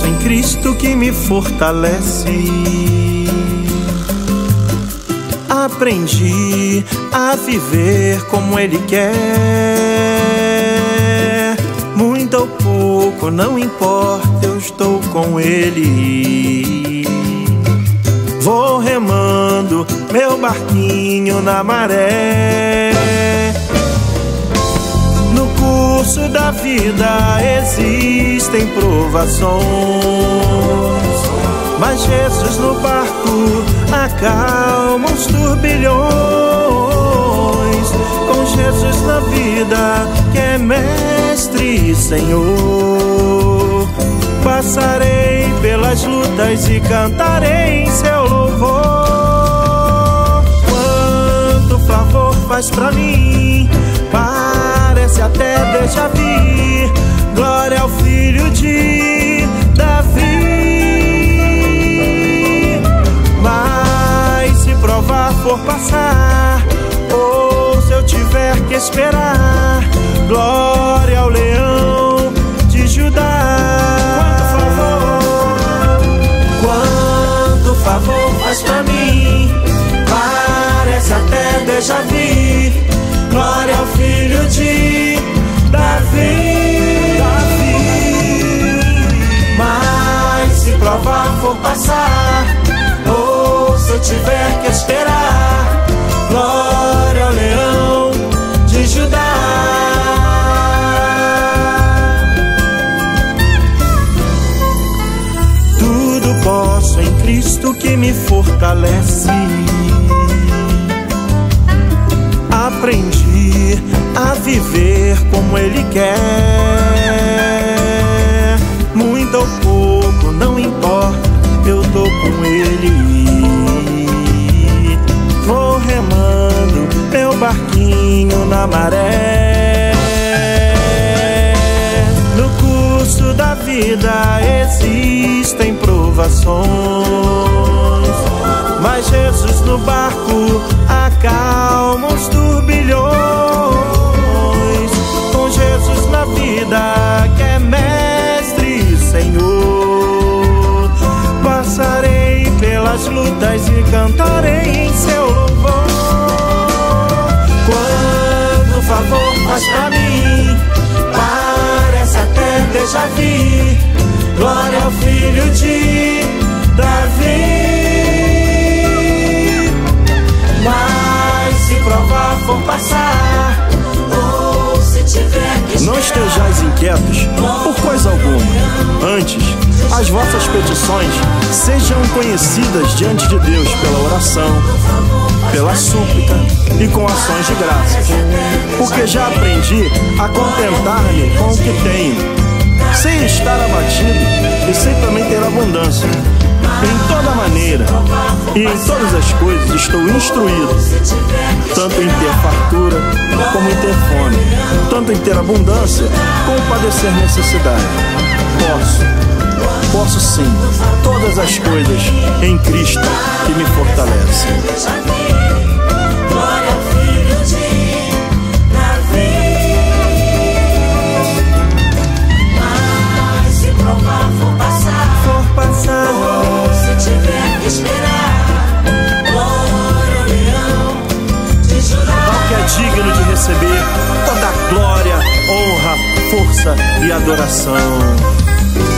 posso em Cristo que me fortalece. Aprendi a viver como Ele quer. Muito ou pouco, não importa, eu estou com Ele. Vou remando meu barquinho na maré. No curso da vida existem provações, mas Jesus no barco acalma os turbilhões. Com Jesus na vida, que é mestre e Senhor, passarei pelas lutas e cantarei em seu louvor. Quanto favor faz pra mim, parece até déjà vu. Glória ao Filho de Davi. Mas se provar for passar, ou se eu tiver que esperar, glória ao Leão de Judá. Quanto favor faz pra mim, parece até déjà vu. Glória ao Filho de Davi. Mas se provar for passar, ou se eu tiver que esperar, glória ao Leão de Judá. Tudo posso em Cristo que me fortalece. Aprendi a viver como Ele quer. Muito ou pouco, não importa, eu tô com Ele. Vou remando meu barquinho na maré. No curso da vida existem provações, mas Jesus no barco acalma os turbilhões. Com Jesus na vida, que é mestre e Senhor, passarei pelas lutas e cantarei em seu louvor. Quando favor faz pra mim, parece até déjà vu. Glória ao Filho de Davi. Mas se provar for passar, ou se tiver que não estejais inquietos por coisa alguma. Antes, as vossas petições sejam conhecidas diante de Deus pela oração, pela súplica e com ações de graças. Porque já aprendi a contentar-me com o que tenho, sem estar abatido e sem também ter abundância. Em toda maneira e em todas as coisas estou instruído, tanto em ter fartura como em ter fome, tanto em ter abundância como padecer necessidade. Posso sim, todas as coisas em Cristo que me fortalece. Digno de receber toda a glória, honra, força e adoração.